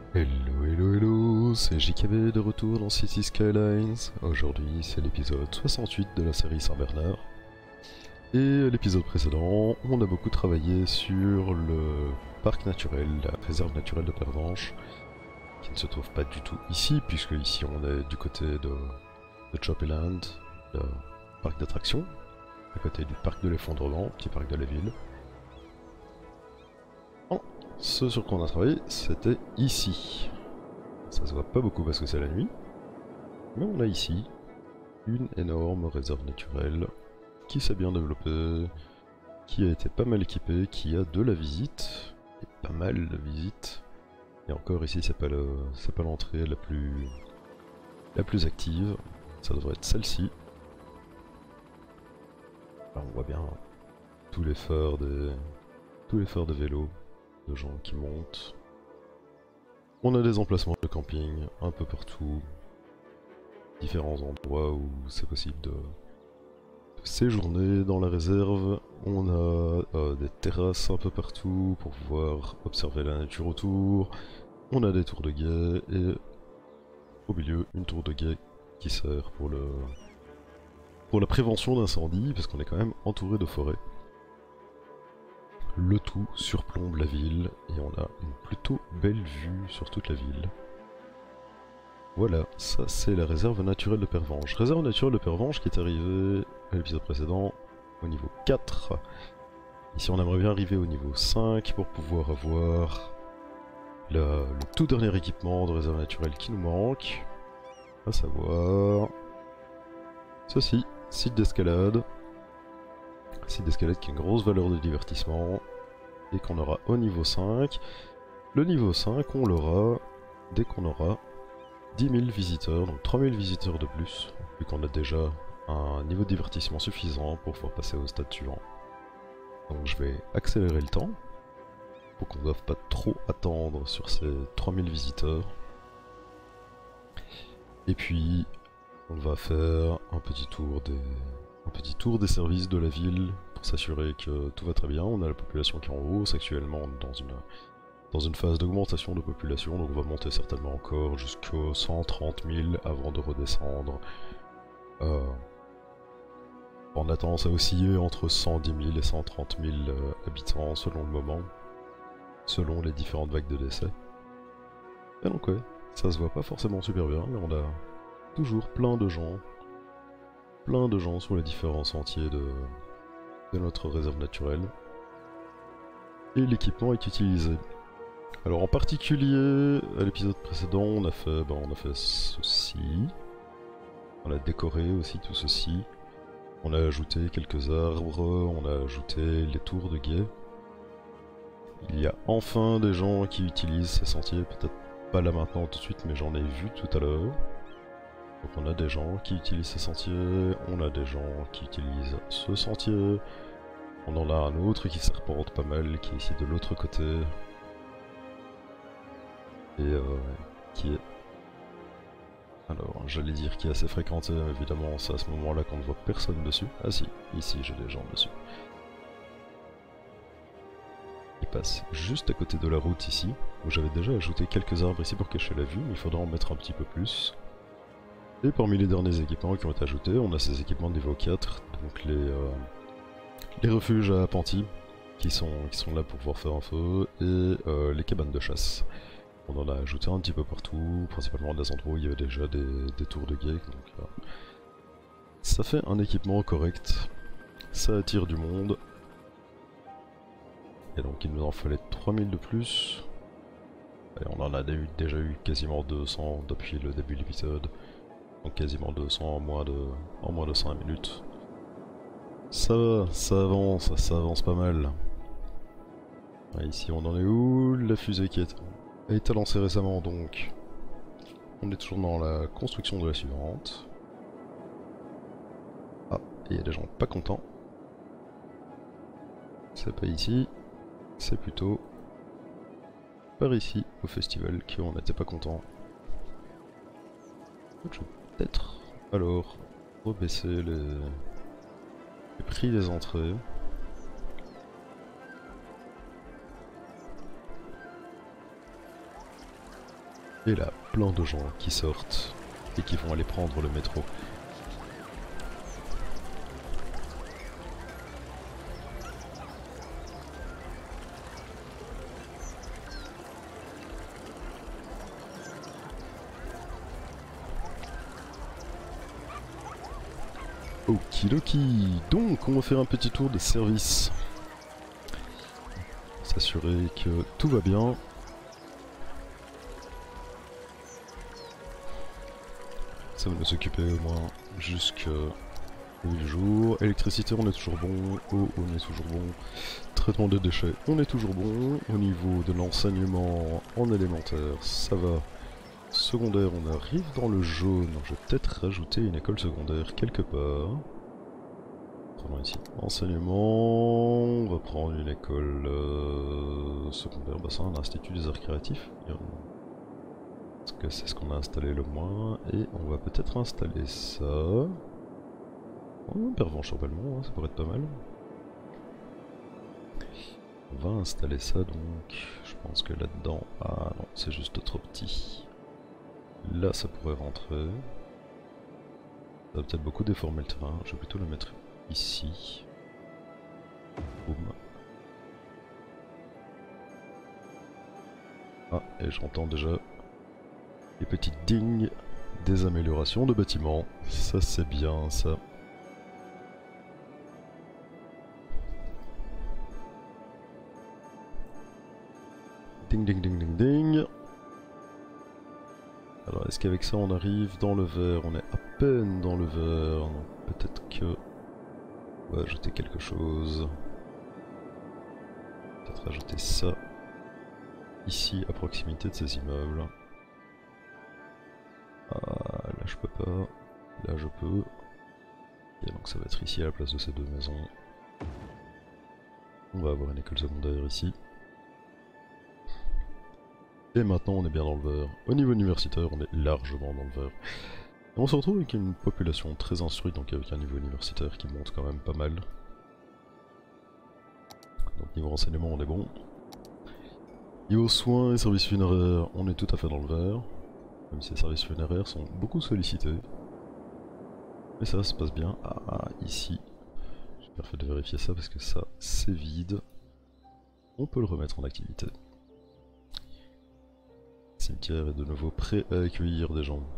Hello, hello, hello, c'est JKB de retour dans City Skylines. Aujourd'hui, c'est l'épisode 68 de la série Saint-Bernard. Et à l'épisode précédent, on a beaucoup travaillé sur le parc naturel, la réserve naturelle de Pervenche, qui ne se trouve pas du tout ici, puisque ici on est du côté de Chopeland, le parc d'attractions, à côté du parc de l'effondrement, petit parc de la ville. Ce sur quoi on a travaillé, c'était ici. Ça se voit pas beaucoup parce que c'est la nuit, mais on a ici une énorme réserve naturelle qui s'est bien développée, qui a été pas mal équipée, qui a de la visite, et pas mal de visites. Et encore ici, c'est pas l'entrée la plus active, ça devrait être celle-ci. Là, on voit bien tous les phares de vélos, de gens qui montent. On a des emplacements de camping un peu partout, différents endroits où c'est possible de séjourner dans la réserve. On a des terrasses un peu partout pour pouvoir observer la nature autour. On a des tours de guet et au milieu une tour de guet qui sert pour la prévention d'incendie parce qu'on est quand même entouré de forêt. Le tout surplombe la ville et on a une plutôt belle vue sur toute la ville. Voilà, ça c'est la réserve naturelle de Pervenche. Réserve naturelle de Pervenche qui est arrivée à l'épisode précédent au niveau 4. Ici on aimerait bien arriver au niveau 5 pour pouvoir avoir le tout dernier équipement de réserve naturelle qui nous manque. À savoir ceci, site d'escalade. Site d'escalade qui a une grosse valeur de divertissement et qu'on aura au niveau 5. Le niveau 5 on l'aura dès qu'on aura 10 000 visiteurs, donc 3 000 visiteurs de plus, vu qu'on a déjà un niveau de divertissement suffisant pour pouvoir passer au stade suivant. Donc je vais accélérer le temps, pour qu'on ne doive pas trop attendre sur ces 3 000 visiteurs. Et puis on va faire un petit tour des services de la ville pour s'assurer que tout va très bien. On a la population qui est en hausse actuellement dans une phase d'augmentation de population, donc on va monter certainement encore jusqu'aux 130 000 avant de redescendre. On a tendance à osciller entre 110 000 et 130 000 habitants selon le moment, selon les différentes vagues de décès. Et donc ouais, ça se voit pas forcément super bien, mais on a toujours plein de gens sur les différents sentiers de notre réserve naturelle. Et l'équipement est utilisé. Alors en particulier, à l'épisode précédent, on a fait ceci. On a décoré aussi tout ceci. On a ajouté quelques arbres, on a ajouté les tours de guet. Il y a enfin des gens qui utilisent ces sentiers, peut-être pas là maintenant tout de suite, mais j'en ai vu tout à l'heure. Donc on a des gens qui utilisent ces sentiers, on a des gens qui utilisent ce sentier. On en a un autre qui serpente pas mal, qui est ici de l'autre côté. Et qui est... Alors, j'allais dire qui est assez fréquenté, mais évidemment, c'est à ce moment-là qu'on ne voit personne dessus. Ah si, ici j'ai des gens dessus. Ils passent juste à côté de la route ici, où j'avais déjà ajouté quelques arbres ici pour cacher la vue, mais il faudra en mettre un petit peu plus. Et parmi les derniers équipements qui ont été ajoutés, on a ces équipements de niveau 4, donc les refuges à appentis, qui sont là pour pouvoir faire un feu, et les cabanes de chasse. On en a ajouté un petit peu partout, principalement des endroits où il y avait déjà des tours de guet, donc ça fait un équipement correct, ça attire du monde. Et donc il nous en fallait 3000 de plus. Et on en a déjà eu quasiment 200 depuis le début de l'épisode. Donc quasiment 200 en moins de 5 minutes. Ça va, ça avance pas mal. Ah, ici on en est où? La fusée qui a été lancée récemment, donc on est toujours dans la construction de la suivante. Ah, et il y a des gens pas contents. C'est pas ici, c'est plutôt par ici, au festival, qu'on n'était pas content. Je vais peut-être alors rebaisser les prix des entrées. Et là, plein de gens qui sortent et qui vont aller prendre le métro. Okidoki, donc on va faire un petit tour des services. S'assurer que tout va bien. Ça va nous occuper au moins jusqu'à 8 jours. Électricité, on est toujours bon. Eau, on est toujours bon. Traitement des déchets, on est toujours bon. Au niveau de l'enseignement en élémentaire, ça va. Secondaire, on arrive dans le jaune. Je vais peut-être rajouter une école secondaire quelque part. Prenons ici. Enseignement, on va prendre une école secondaire. Bah ça, un institut des arts créatifs. Parce que c'est ce qu'on a installé le moins. Et on va peut-être installer ça. Oh, Pervenche-sur-Belmont, hein, ça pourrait être pas mal. On va installer ça donc. Je pense que là-dedans... Ah non, c'est juste trop petit. Là, ça pourrait rentrer. Ça va peut-être beaucoup déformer le terrain. Je vais plutôt le mettre ici. Boum. Ah, et j'entends déjà les petites dings des améliorations de bâtiments. Ça, c'est bien, ça. Ding, ding, ding, ding, ding. Alors, est-ce qu'avec ça, on arrive dans le vert? On est à peine dans le vert. Peut-être que... On va ajouter quelque chose. Peut-être ajouter ça. Ici, à proximité de ces immeubles. Ah, là je peux pas. Là je peux. Et donc ça va être ici à la place de ces deux maisons. On va avoir une école secondaire ici. Et maintenant on est bien dans le vert. Au niveau universitaire, on est largement dans le vert. Et on se retrouve avec une population très instruite, donc avec un niveau universitaire qui monte quand même pas mal. Donc niveau renseignement, on est bon. Niveau soins et services funéraires, on est tout à fait dans le vert. Même si les services funéraires sont beaucoup sollicités. Mais ça se passe bien. Ah, ici. J'ai bien fait de vérifier ça parce que ça, c'est vide. On peut le remettre en activité. Le cimetière est de nouveau prêt à accueillir des gens.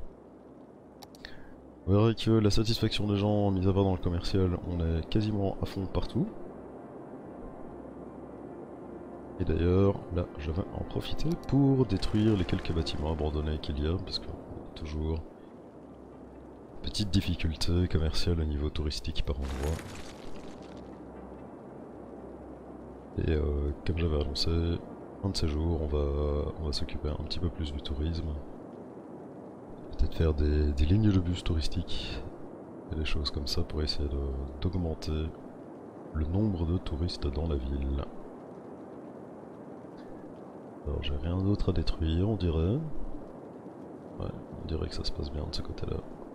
On verra que la satisfaction des gens, mis à part dans le commercial, on est quasiment à fond partout. Et d'ailleurs, là, je vais en profiter pour détruire les quelques bâtiments abandonnés qu'il y a, parce qu'on a toujours petite difficulté commerciale au niveau touristique par endroit. Et comme j'avais annoncé, un de ces jours, on va s'occuper un petit peu plus du tourisme. Peut-être faire des lignes de bus touristiques et des choses comme ça pour essayer d'augmenter le nombre de touristes dans la ville. Alors j'ai rien d'autre à détruire, on dirait. Ouais, on dirait que ça se passe bien de ce côté-là.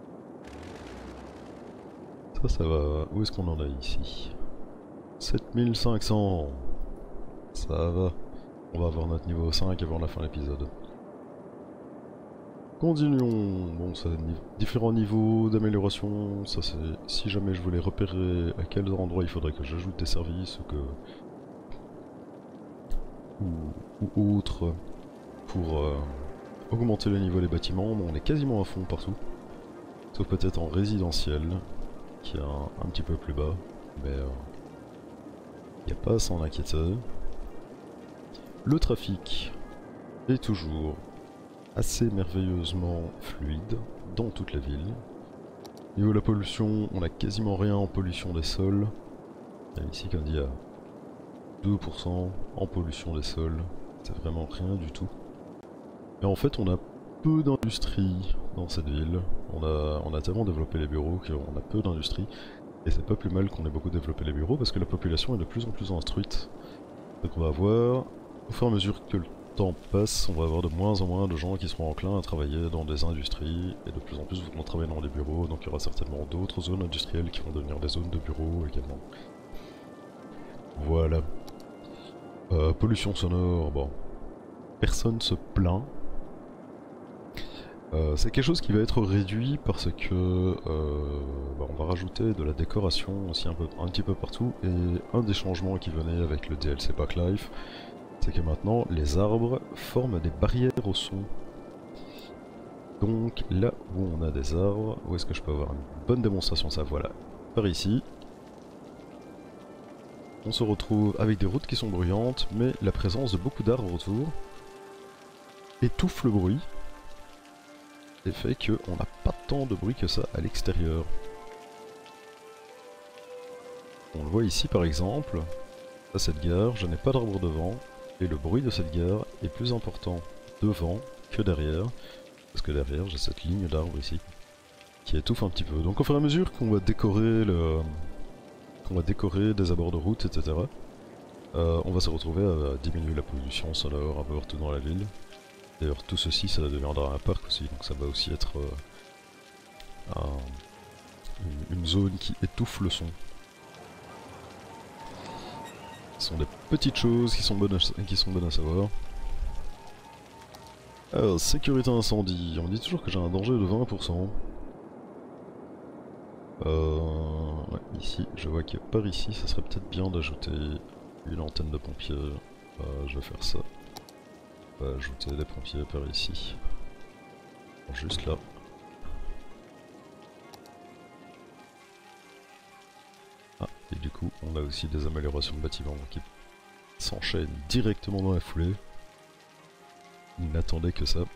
Ça va. Où est-ce qu'on en a ici? 7500. Ça va. On va avoir notre niveau 5 avant la fin de l'épisode. Continuons. Bon, c'est différents niveaux d'amélioration. Ça c'est si jamais je voulais repérer à quel endroit il faudrait que j'ajoute des services ou autre pour augmenter le niveau des bâtiments. Bon, on est quasiment à fond partout. Sauf peut-être en résidentiel, qui est un petit peu plus bas. Mais il n'y a pas à s'en inquiéter. Le trafic est toujours assez merveilleusement fluide dans toute la ville. Niveau de la pollution, on a quasiment rien en pollution des sols. Ici, comme dit, il y a 2% en pollution des sols. C'est vraiment rien du tout. Et en fait, on a peu d'industrie dans cette ville. On a tellement développé les bureaux qu'on a peu d'industrie. Et c'est pas plus mal qu'on ait beaucoup développé les bureaux parce que la population est de plus en plus instruite. Donc on va avoir, au fur et à mesure que le temps passe, on va avoir de moins en moins de gens qui seront enclins à travailler dans des industries et de plus en plus vont travailler dans les bureaux, donc il y aura certainement d'autres zones industrielles qui vont devenir des zones de bureaux également. Voilà. Pollution sonore, bon. Personne se plaint. C'est quelque chose qui va être réduit parce que on va rajouter de la décoration aussi un petit peu partout, et un des changements qui venait avec le DLC Pack Life, c'est que maintenant les arbres forment des barrières au son. Donc là où on a des arbres, où est-ce que je peux avoir une bonne démonstration de ça? Voilà, par ici. On se retrouve avec des routes qui sont bruyantes, mais la présence de beaucoup d'arbres autour étouffe le bruit et fait qu'on n'a pas tant de bruit que ça à l'extérieur. On le voit ici par exemple, à cette gare, je n'ai pas d'arbre devant, et le bruit de cette gare est plus important devant que derrière, parce que derrière j'ai cette ligne d'arbres ici, qui étouffe un petit peu. Donc au fur et à mesure qu'on va décorer des abords de route, etc., on va se retrouver à diminuer la pollution sonore un peu partout dans la ville. D'ailleurs tout ceci, ça deviendra un parc aussi, donc ça va aussi être une zone qui étouffe le son. Ce sont des petites choses qui sont bonnes à savoir. Alors, sécurité incendie, on dit toujours que j'ai un danger de 20%. Ouais, ici, je vois que par ici, ça serait peut-être bien d'ajouter une antenne de pompiers. Je vais faire ça. On va ajouter des pompiers par ici. Juste là. Ah, et du coup, on a aussi des améliorations de bâtiments qui s'enchaînent directement dans la foulée. Il n'attendait que ça.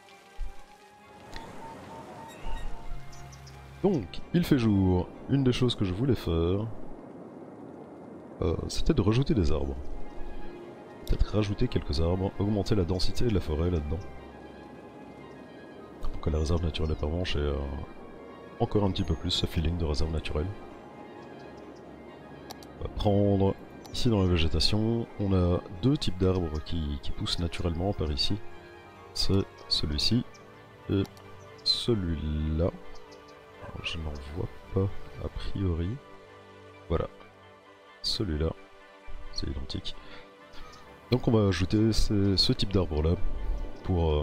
Donc, il fait jour. Une des choses que je voulais faire, c'était de rajouter des arbres. Peut-être rajouter quelques arbres, augmenter la densité de la forêt là-dedans. Pour que la réserve naturelle de Pervenche ait encore un petit peu plus ce feeling de réserve naturelle. On va prendre ici dans la végétation, on a deux types d'arbres qui poussent naturellement par ici. C'est celui-ci et celui-là. Je n'en vois pas a priori. Voilà. Celui-là, c'est identique. Donc on va ajouter ce type d'arbre là pour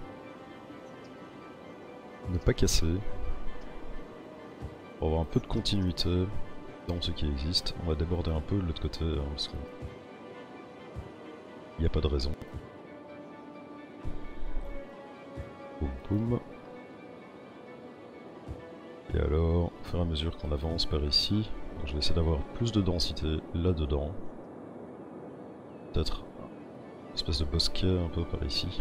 ne pas casser, pour avoir un peu de continuité dans ce qui existe. On va déborder un peu de l'autre côté hein, parce qu'il n'y a pas de raison. Boum boum. Et alors, au fur et à mesure qu'on avance par ici, je vais essayer d'avoir plus de densité là-dedans. Peut-être une espèce de bosquet un peu par ici.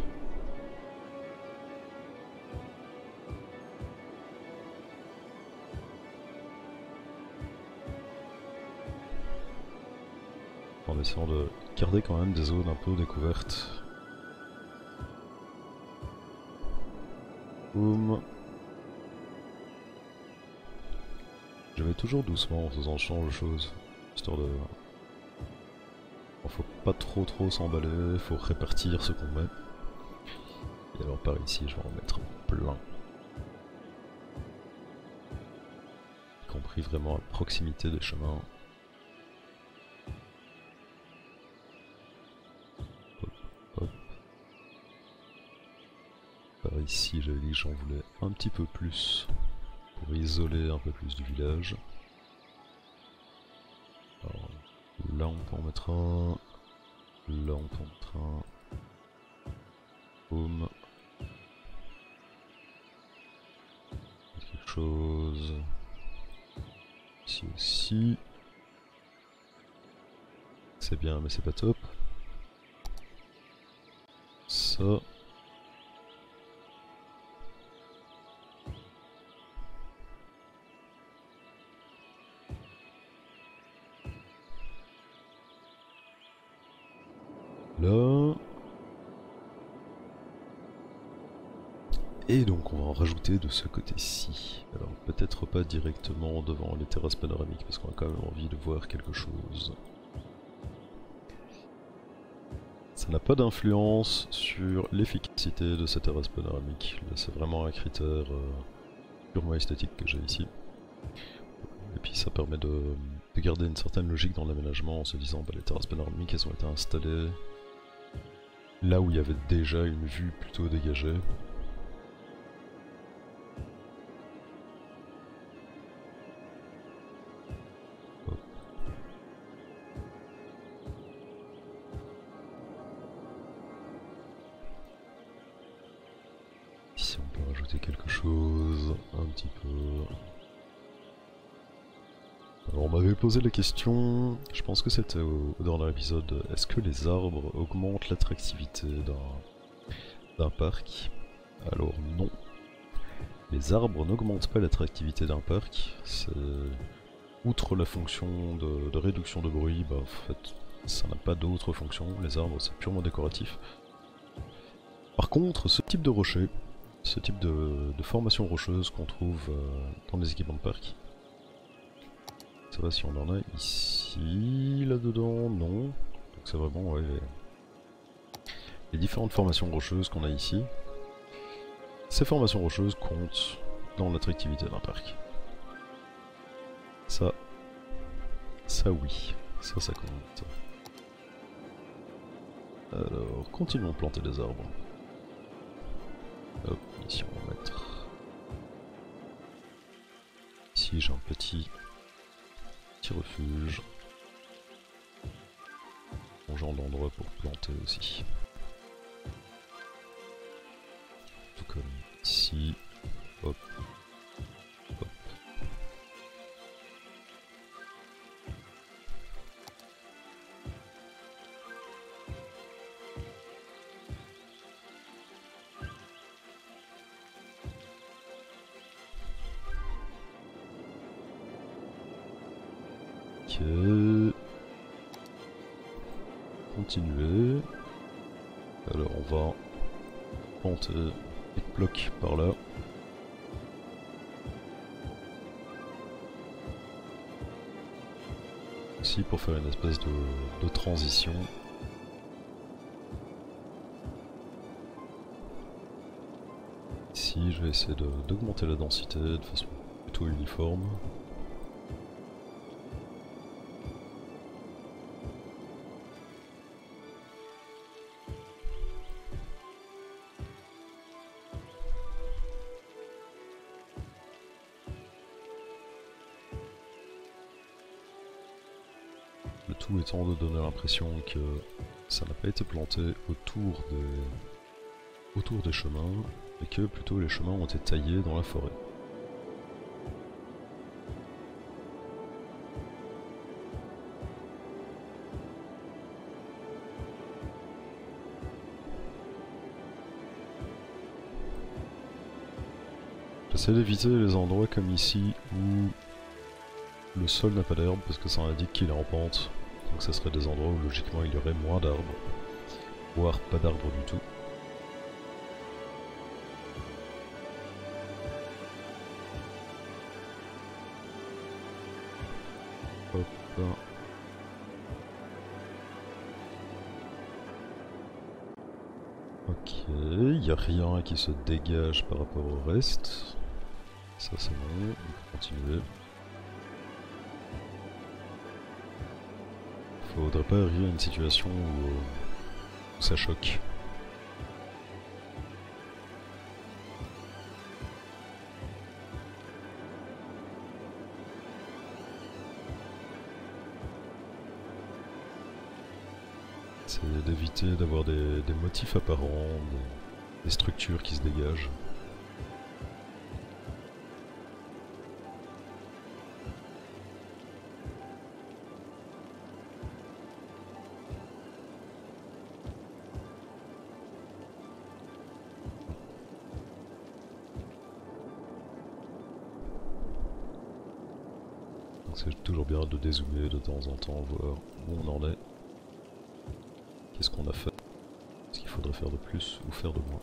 En essayant de garder quand même des zones un peu découvertes. Boum. Je vais toujours doucement en faisant ce genre de choses, histoire de... Bon, faut pas trop s'emballer, faut répartir ce qu'on met. Et alors par ici, je vais en mettre plein. Y compris vraiment à proximité des chemins. Hop, hop. Par ici, j'avais dit que j'en voulais un petit peu plus. Pour isoler un peu plus du village. Alors, là on peut en mettre un. Là on peut en mettre un. Boum. Quelque chose. Ici aussi. C'est bien mais c'est pas top. Ça. Là. Et donc on va en rajouter de ce côté-ci. Alors peut-être pas directement devant les terrasses panoramiques parce qu'on a quand même envie de voir quelque chose. Ça n'a pas d'influence sur l'efficacité de ces terrasses panoramiques. Là c'est vraiment un critère purement esthétique que j'ai ici. Et puis ça permet de garder une certaine logique dans l'aménagement en se disant bah, les terrasses panoramiques elles ont été installées là où il y avait déjà une vue plutôt dégagée. rajouter quelque chose, un petit peu. Alors on m'avait posé la question, je pense que c'était au dernier épisode, est-ce que les arbres augmentent l'attractivité d'un parc? Alors non. Les arbres n'augmentent pas l'attractivité d'un parc, c'est... Outre la fonction de réduction de bruit, bah en fait ça n'a pas d'autre fonction, les arbres c'est purement décoratif. Par contre, ce type de rocher, ce type de formation rocheuse qu'on trouve dans les équipements de parc, ça va si on en a ici, là-dedans, non. Donc c'est vraiment ouais, les différentes formations rocheuses qu'on a ici. Ces formations rocheuses comptent dans l'attractivité d'un parc. Ça oui, ça compte. Alors, continuons de planter des arbres. Hop, ici on va mettre... Ici j'ai un petit refuge. Bon genre d'endroit pour planter aussi. Tout comme ici. Hop. Hop. Ok. Continuer. Alors on va planter des blocs par là. Aussi pour faire une espèce de transition. Ici je vais essayer d'augmenter la densité de façon plutôt uniforme. Le tout étant de donner l'impression que ça n'a pas été planté autour des chemins, et que plutôt les chemins ont été taillés dans la forêt. J'essaie d'éviter les endroits comme ici où le sol n'a pas d'herbe parce que ça indique qu'il est en pente. Donc ça serait des endroits où logiquement il y aurait moins d'arbres, voire pas d'arbres du tout. Hop. Ok, il n'y a rien qui se dégage par rapport au reste. Ça c'est bon, on peut continuer. Faudrait pas arriver à une situation où ça choque. C'est d'éviter d'avoir des motifs apparents, des structures qui se dégagent. C'est toujours bien de dézoomer de temps en temps, voir où on en est. Qu'est-ce qu'on a fait? Est-ce qu'il faudrait faire de plus ou faire de moins?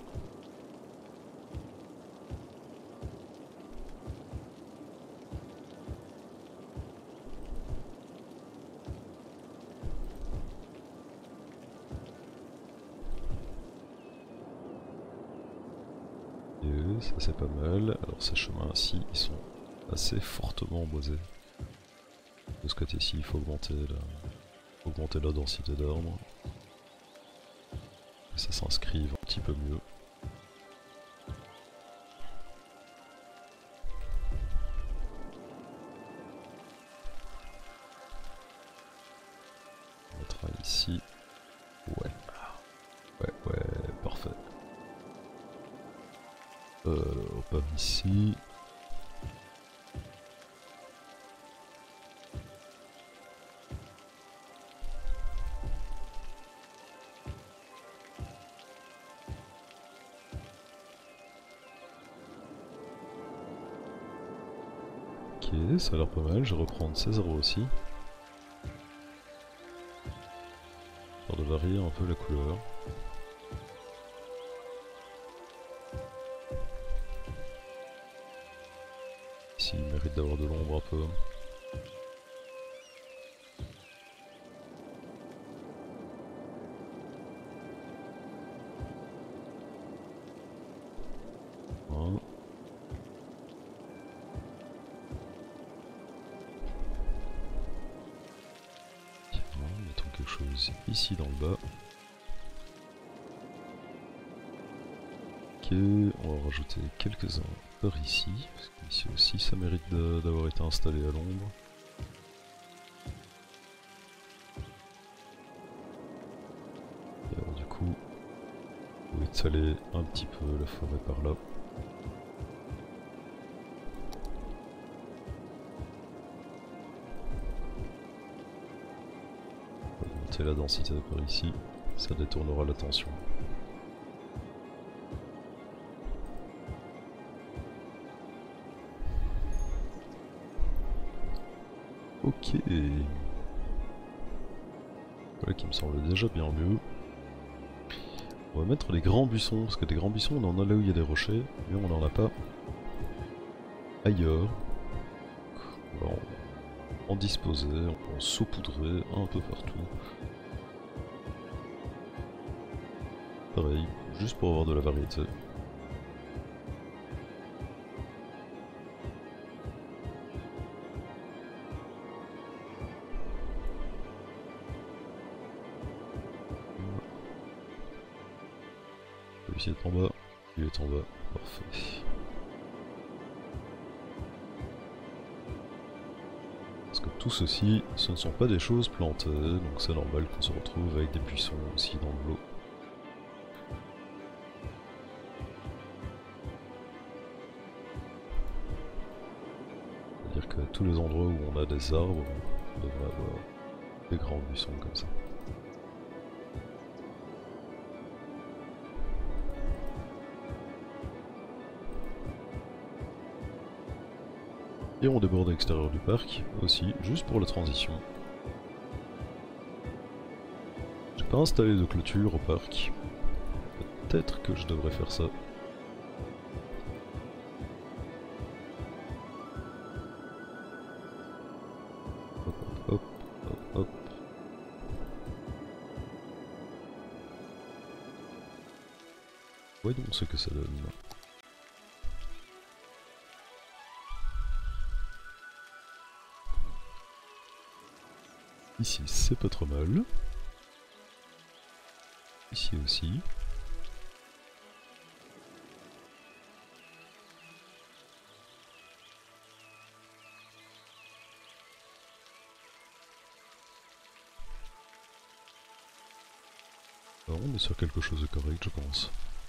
Et ça c'est pas mal. Alors ces chemins-ci, ils sont assez fortement boisés. De ce côté-ci, il faut augmenter la densité d'arbres. Que ça s'inscrive un petit peu mieux. On mettra ici. Ouais, parfait. par ici. Ok, ça a l'air pas mal, je vais reprendre ces arbres aussi. Pour de varier un peu la couleur. Ici, il mérite d'avoir de l'ombre un peu. Voilà. Mettons quelque chose ici dans le bas. Ok, on va rajouter quelques-uns par ici, parce qu'ici aussi ça mérite d'avoir été installé à l'ombre. Et alors du coup, on va étaler un petit peu la forêt par là. On va augmenter la densité par ici, ça détournera l'attention. Ok. Voilà qui me semble déjà bien mieux. On va mettre des grands buissons, parce que des grands buissons on en a là où il y a des rochers, mais on n'en a pas ailleurs. On va en disposer, en saupoudrer un peu partout. Pareil, juste pour avoir de la variété. Celui-ci est en bas, il est en bas, parfait. Parce que tout ceci, ce ne sont pas des choses plantées, donc c'est normal qu'on se retrouve avec des buissons aussi dans le lot. C'est-à-dire qu'à tous les endroits où on a des arbres, on devrait avoir des grands buissons comme ça. Et on déborde à l'extérieur du parc aussi, juste pour la transition. J'ai pas installé de clôture au parc. Peut-être que je devrais faire ça. Hop, hop, hop, hop. Voyons ce que ça donne. Ici c'est pas trop mal. Ici aussi. Alors on est sur quelque chose de correct je pense.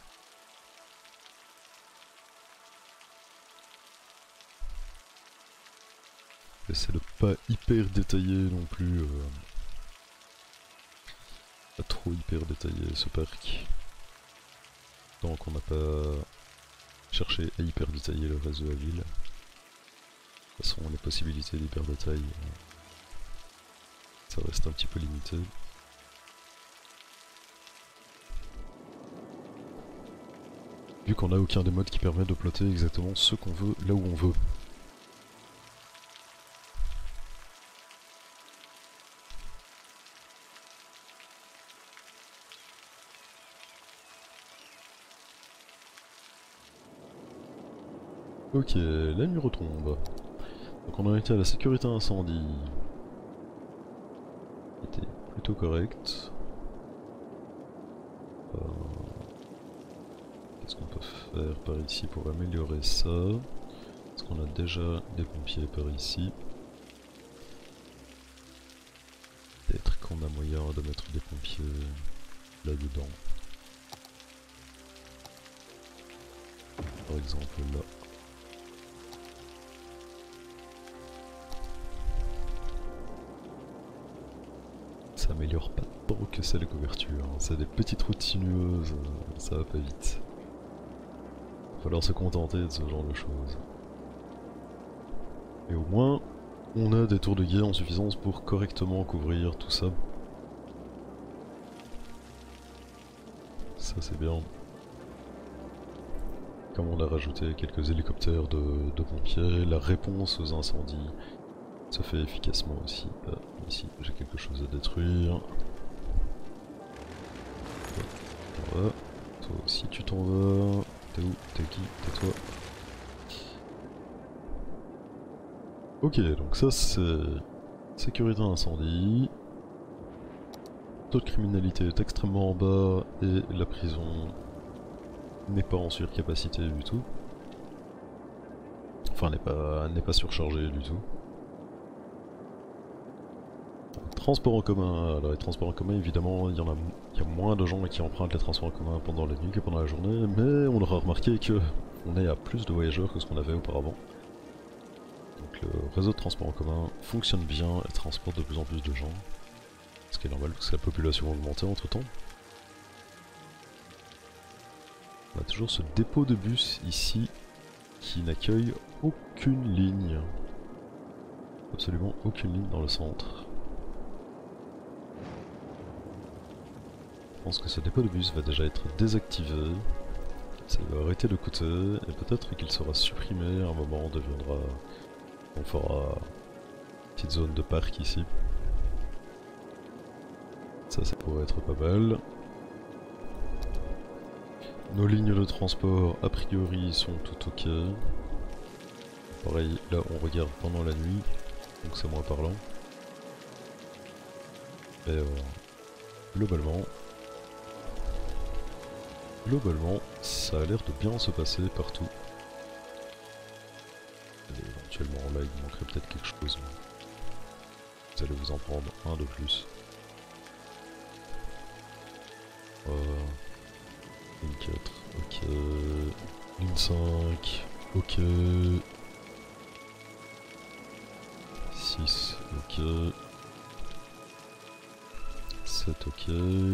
J'essaie de pas hyper détailler non plus. Pas trop hyper détaillé ce parc. Tant qu'on n'a pas cherché à hyper détailler le reste de la ville. De toute façon les possibilités d'hyper détail, ça reste un petit peu limité. Vu qu'on n'a aucun des modes qui permet de plotter exactement ce qu'on veut là où on veut. Ok, la nuit retombe. Donc on en était à la sécurité incendie. C'était plutôt correct. Qu'est-ce qu'on peut faire par ici pour améliorer ça? Est-ce qu'on a déjà des pompiers par ici? Peut-être qu'on a moyen de mettre des pompiers là-dedans. par exemple là. Ça améliore pas tant que c'est les couvertures, hein. C'est des petites routes sinueuses, ça va pas vite. Il va falloir se contenter de ce genre de choses. Et au moins, on a des tours de guet en suffisance pour correctement couvrir tout ça. Ça c'est bien. Comme on a rajouté quelques hélicoptères de pompiers, la réponse aux incendies se fait efficacement aussi. Ici, j'ai quelque chose à détruire. T'en vas. Toi aussi tu t'en vas. T'es où? T'es qui? T'es toi? Ok, donc ça c'est sécurité incendie. Le taux de criminalité est extrêmement bas et la prison n'est pas en surcapacité du tout. Enfin, n'est pas surchargée du tout. Transport en commun. Alors les transports en commun, évidemment, il y a moins de gens qui empruntent les transports en commun pendant la nuit que pendant la journée, mais on aura remarqué que on est à plus de voyageurs que ce qu'on avait auparavant. Donc le réseau de transport en commun fonctionne bien et transporte de plus en plus de gens. Ce qui est normal parce que la population a augmenté entre temps. On a toujours ce dépôt de bus ici qui n'accueille aucune ligne. Absolument aucune ligne dans le centre. Je pense que ce dépôt de bus va déjà être désactivé. Ça va arrêter de coûter et peut-être qu'il sera supprimé à un moment, deviendra... On fera une petite zone de parc ici. Ça pourrait être pas mal. Nos lignes de transport a priori sont tout ok. Pareil, là on regarde pendant la nuit, donc c'est moins parlant. Et globalement, ça a l'air de bien se passer partout. Et éventuellement là il manquerait peut-être quelque chose. Vous allez vous en prendre un de plus. Ligne 4, ok. Ligne 5, ok. 6, ok. 7, ok.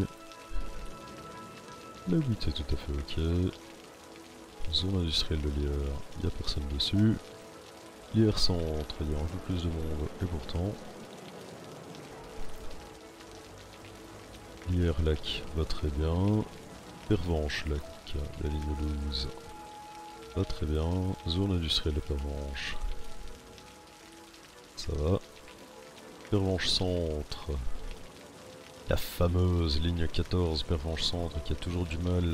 La 8 est tout à fait ok. Zone industrielle de Lierre, il n'y a personne dessus. Lierre centre, il y a un peu plus de monde, et pourtant. Lierre lac va très bien. Pervenche lac, la ligne 12 va très bien. Zone industrielle de Pervenche, ça va. Pervenche centre, la fameuse ligne 14 Pervenche centre qui a toujours du mal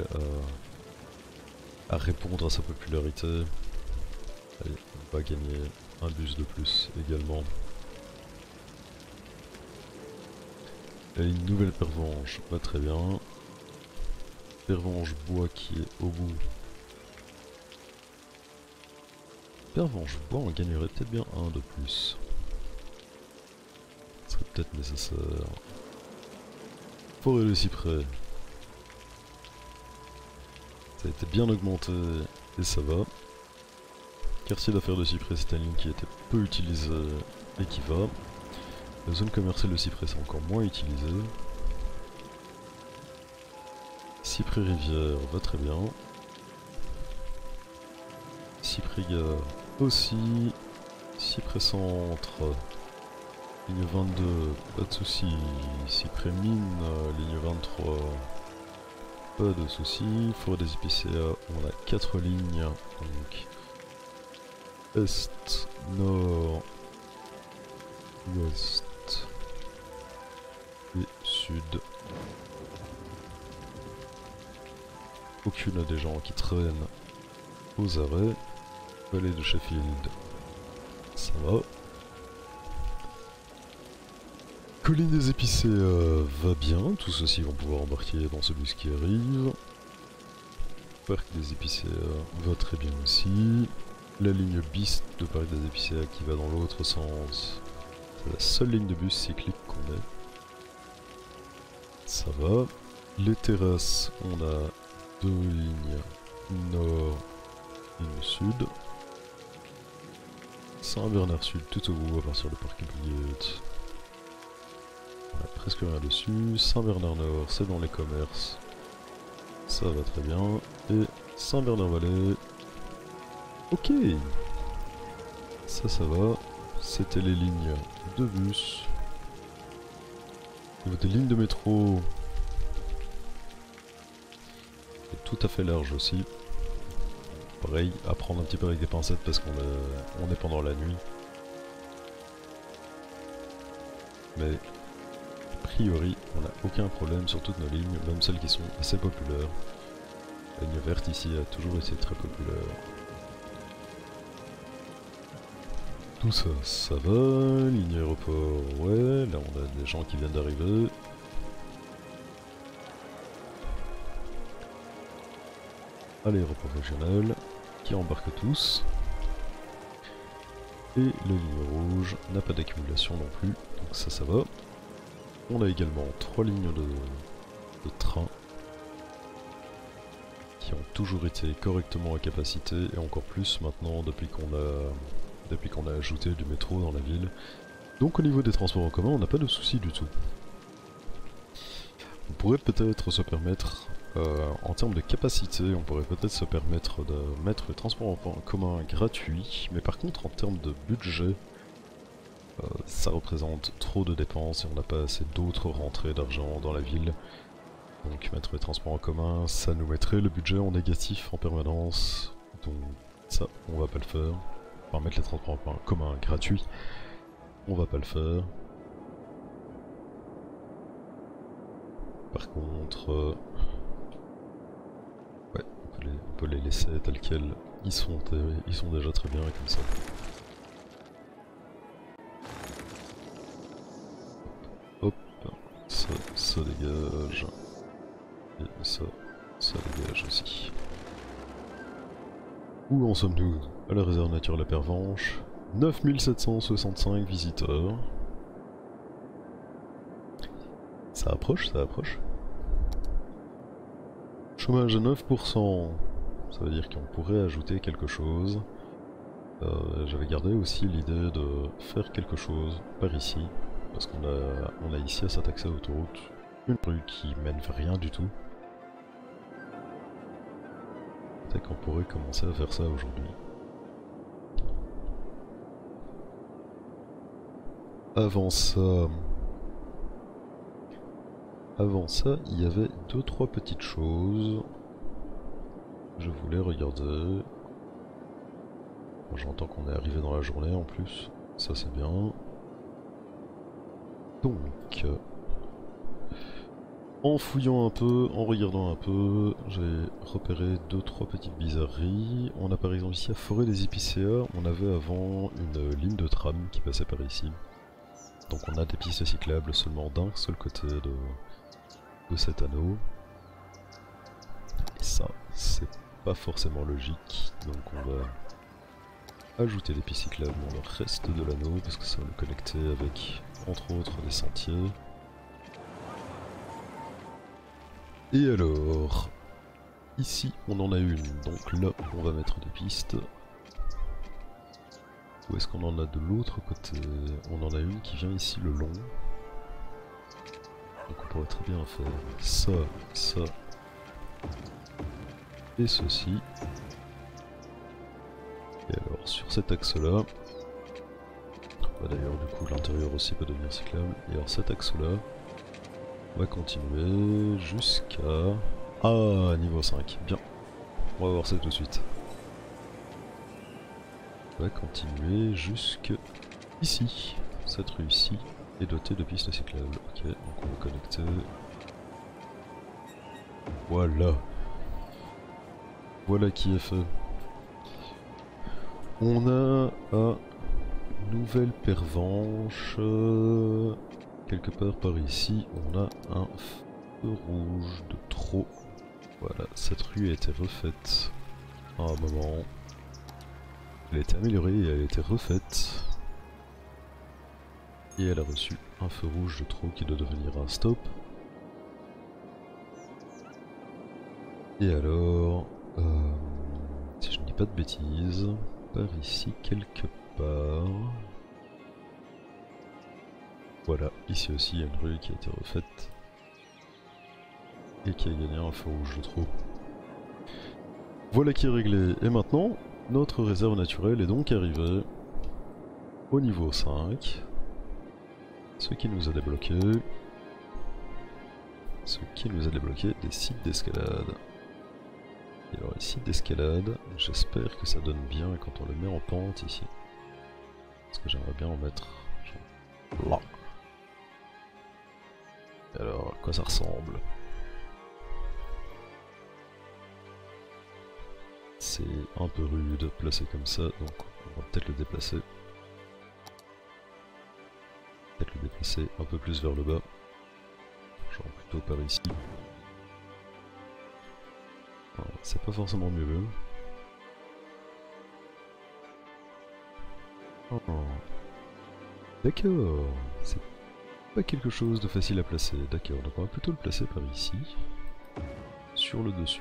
à répondre à sa popularité. Allez, on va gagner un bus de plus également. Et une nouvelle Pervenche va très bien. Pervenche bois qui est au bout. Pervenche bois, on gagnerait peut-être bien un de plus. Ce serait peut-être nécessaire. Forêt de cyprès. Ça a été bien augmenté et ça va. Quartier d'affaires de cyprès, c'est une ligne qui était peu utilisée et qui va. La zone commerciale de cyprès, c'est encore moins utilisé. Cyprès rivière va très bien. Cyprès gare aussi. Cyprès centre. Ligne 22, pas de soucis. Cyprès mine, ligne 23. Pas de soucis. Forêt des épicéas, on a 4 lignes. Donc est, nord, ouest et sud. Aucune des gens qui traînent aux arrêts. Vallée de Sheffield, ça va. Colline des épicées va bien, tous ceux-ci vont pouvoir embarquer dans ce bus qui arrive. Parc des épicées va très bien aussi. La ligne bis de Parc des épicées qui va dans l'autre sens. C'est la seule ligne de bus cyclique qu'on ait. Ça va. Les terrasses, on a 2 lignes nord Ligne sud. Saint-Bernard Sud tout au bout à partir de Parc Bouillette. On a presque rien dessus. Saint-Bernard Nord, c'est dans les commerces. Ça va très bien. Et Saint-Bernard Valais. Ok. Ça va. C'était les lignes de bus. Au niveau des lignes de métro, c'est tout à fait large aussi. Pareil, à prendre un petit peu avec des pincettes parce qu'on est pendant la nuit. Mais a priori, on n'a aucun problème sur toutes nos lignes, même celles qui sont assez populaires. La ligne verte ici a toujours été très populaire. Tout ça, ça va. Ligne aéroport, ouais. Là on a des gens qui viennent d'arriver. À l'aéroport régional, qui embarque tous. Et la ligne rouge n'a pas d'accumulation non plus, donc ça va. On a également 3 lignes de train qui ont toujours été correctement à capacité, et encore plus maintenant depuis qu'on a ajouté du métro dans la ville. Donc au niveau des transports en commun, on n'a pas de soucis du tout. On pourrait peut-être se permettre, en termes de capacité, on pourrait peut-être se permettre de mettre le transport en commun gratuit, mais par contre en termes de budget, ça représente trop de dépenses et on n'a pas assez d'autres rentrées d'argent dans la ville. Donc mettre les transports en commun, ça nous mettrait le budget en négatif en permanence. Donc ça, on va pas le faire. Enfin mettre les transports en commun gratuits, on va pas le faire. Par contre, ouais, on peut les laisser tels quels. Ils sont déjà très bien comme ça. Hop, ça dégage. Et ça dégage aussi. Où en sommes-nous? À la réserve naturelle La Pervenche. 9765 visiteurs. Ça approche, ça approche. Chômage à 9%. Ça veut dire qu'on pourrait ajouter quelque chose. J'avais gardé aussi l'idée de faire quelque chose par ici. Parce qu'on a ici à cet accès à l'autoroute une rue qui mène vers rien du tout. Peut-être qu'on pourrait commencer à faire ça aujourd'hui. Avant ça, il y avait 2-3 petites choses. Je voulais regarder. J'entends qu'on est arrivé dans la journée en plus. Ça c'est bien. Donc, en fouillant un peu, en regardant un peu, j'ai repéré 2-3 petites bizarreries. On a par exemple ici à Forêt des Épicéas, on avait avant une ligne de tram qui passait par ici. Donc on a des pistes cyclables seulement d'un seul côté de cet anneau. Et ça, c'est pas forcément logique. Donc on va ajouter des pistes cyclables dans le reste de l'anneau parce que ça va le connecter avec, entre autres, des sentiers. Et alors, ici on en a une, donc là on va mettre des pistes. Où est-ce qu'on en a de l'autre côté? On en a une qui vient ici le long. Donc on pourrait très bien faire ça, ça et ceci. Et alors sur cet axe là, bah d'ailleurs du coup l'intérieur aussi peut devenir cyclable. Et alors cet axe là, on va continuer jusqu'à... Ah, niveau 5, bien. On va voir ça tout de suite. On va continuer jusque ici. Cette rue ici est dotée de pistes cyclables. Ok, donc on va connecter. Voilà. Voilà qui est fait. On a à Nouvelle-Pervenche, quelque part par ici, on a un feu rouge de trop. Voilà, cette rue a été refaite à un moment. Elle a été améliorée et elle a été refaite. Et elle a reçu un feu rouge de trop qui doit devenir un stop. Et alors, si je ne dis pas de bêtises, par ici quelque part. Voilà, ici aussi il y a une rue qui a été refaite. Et qui a gagné un feu rouge, je trouve. Voilà qui est réglé. Et maintenant, notre réserve naturelle est donc arrivée au niveau 5. Ce qui nous a débloqué. Des sites d'escalade. Et alors les sites d'escalade, j'espère que ça donne bien quand on le met en pente ici. Parce que j'aimerais bien en mettre genre là. Alors à quoi ça ressemble? C'est un peu rude placé comme ça, donc on va peut-être le déplacer. Peut-être le déplacer un peu plus vers le bas. Genre plutôt par ici. C'est pas forcément mieux. Oh. D'accord, c'est pas quelque chose de facile à placer. D'accord, donc on va plutôt le placer par ici. Sur le dessus.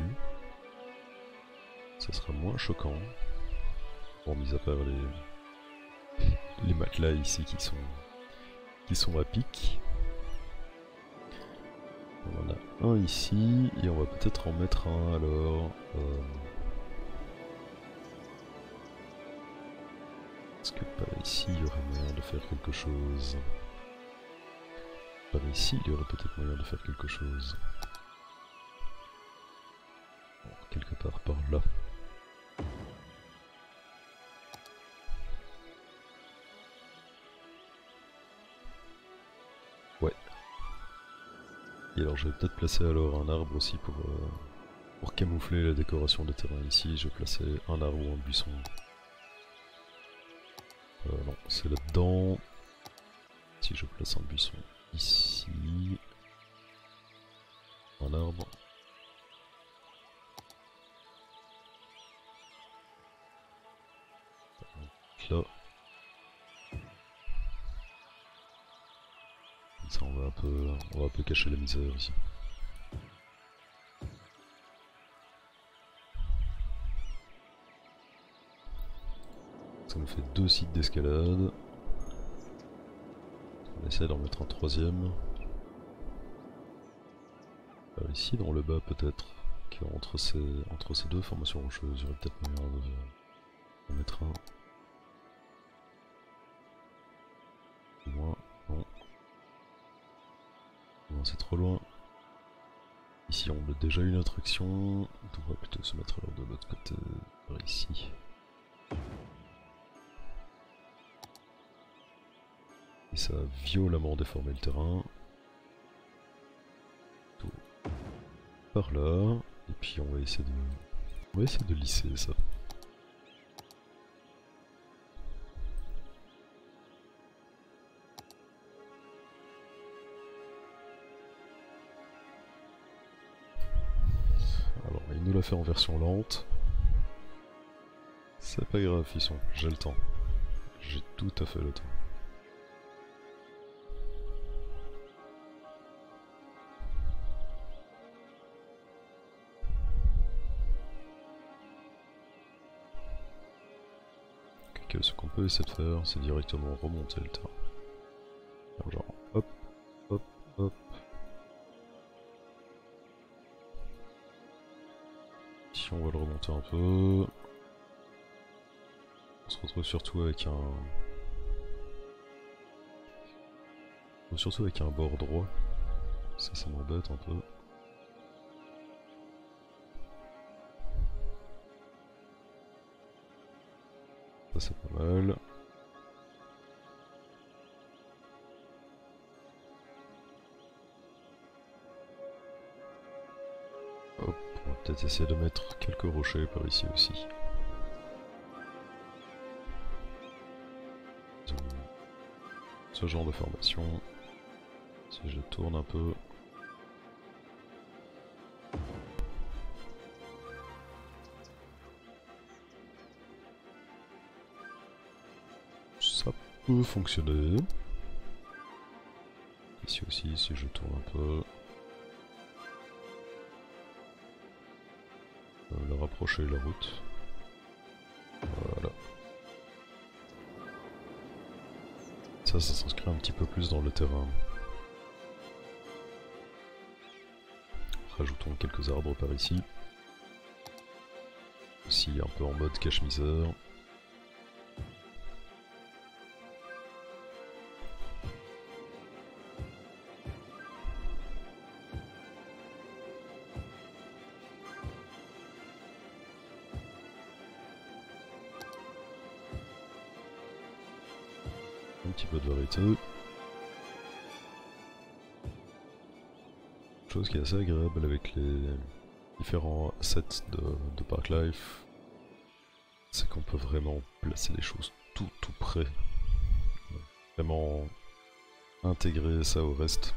Ça sera moins choquant. Bon, mis à part les matelas ici qui sont à pic. On en a un ici, et on va peut-être en mettre un alors. Est-ce que par ici il y aurait moyen de faire quelque chose? Par ici il y aurait peut-être moyen de faire quelque chose. Bon, quelque part par là. Ouais. Et alors je vais peut-être placer alors un arbre aussi pour camoufler la décoration des terrains ici. Je vais placer un arbre ou un buisson. Non, c'est là-dedans. Si je place un buisson ici. Un arbre. Là. Comme ça on va un peu cacher la misère ici. Ça nous fait 2 sites d'escalade. On essaie d'en mettre un troisième. Alors ici dans le bas peut-être, qu'entre ces deux formations rocheuses, il y aurait peut-être moyen d'en mettre un. Loin, non. Non, c'est trop loin. Ici on a déjà une attraction, on va plutôt se mettre alors de l'autre côté, par ici. Et ça a violemment déformé le terrain. Tout par là, et puis on va essayer de lisser ça. Alors il nous l'a fait en version lente. C'est pas grave Fisson, j'ai le temps. J'ai tout à fait le temps. Ce qu'on peut essayer de faire, c'est directement remonter le terrain. Alors genre, hop, hop, hop. Ici on va le remonter un peu. On se retrouve surtout avec un bord droit. Ça m'embête un peu. Ça c'est pas mal. Hop, on va peut-être essayer de mettre quelques rochers par ici aussi. Ce genre de formation. Si je tourne un peu. Ça peut fonctionner. Ici aussi, si je tourne un peu. Le rapprocher de la route. ça s'inscrit un petit peu plus dans le terrain. Rajoutons quelques arbres par ici. Aussi un peu en mode cache-misère. Un petit peu de variété. Chose qui est assez agréable avec les différents assets de Parklife, c'est qu'on peut vraiment placer les choses tout près. Vraiment intégrer ça au reste.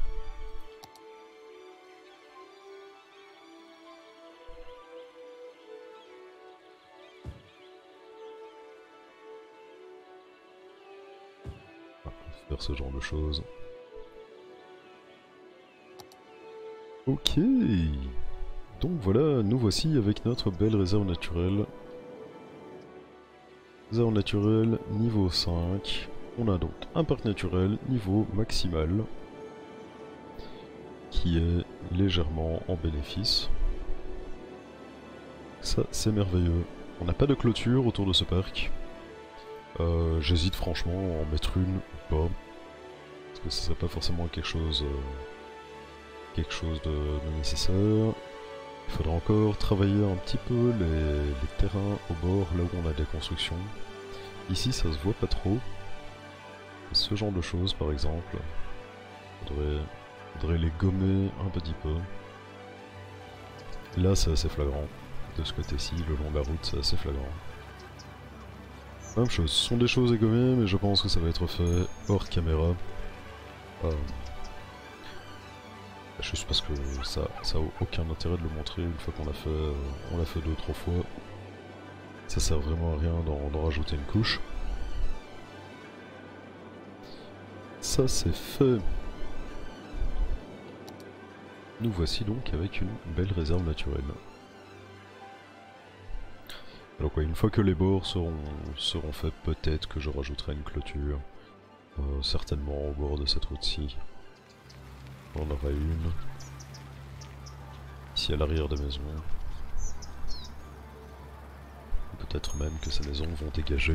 Faire ce genre de choses. Ok, donc voilà, nous voici avec notre belle réserve naturelle. Réserve naturelle niveau 5. On a donc un parc naturel niveau maximal qui est légèrement en bénéfice. Ça, c'est merveilleux. On n'a pas de clôture autour de ce parc. J'hésite franchement à en mettre une ou pas. Parce que ce serait pas forcément quelque chose de nécessaire. Il faudra encore travailler un petit peu les terrains au bord, là où on a des constructions. Ici ça se voit pas trop. Ce genre de choses par exemple, faudrait les gommer un petit peu. Là c'est assez flagrant. De ce côté-ci, le long de la route, c'est assez flagrant. Même chose, ce sont des choses à gommer, mais je pense que ça va être fait hors caméra. Juste parce que ça a aucun intérêt de le montrer une fois qu'on l'a fait, on l'a fait 2-3 fois. Ça sert vraiment à rien d'en rajouter une couche. Ça c'est fait. Nous voici donc avec une belle réserve naturelle. Alors quoi, une fois que les bords seront faits, peut-être que je rajouterai une clôture. Certainement au bord de cette route-ci. On en aura une. Ici à l'arrière des maisons. Peut-être même que ces maisons vont dégager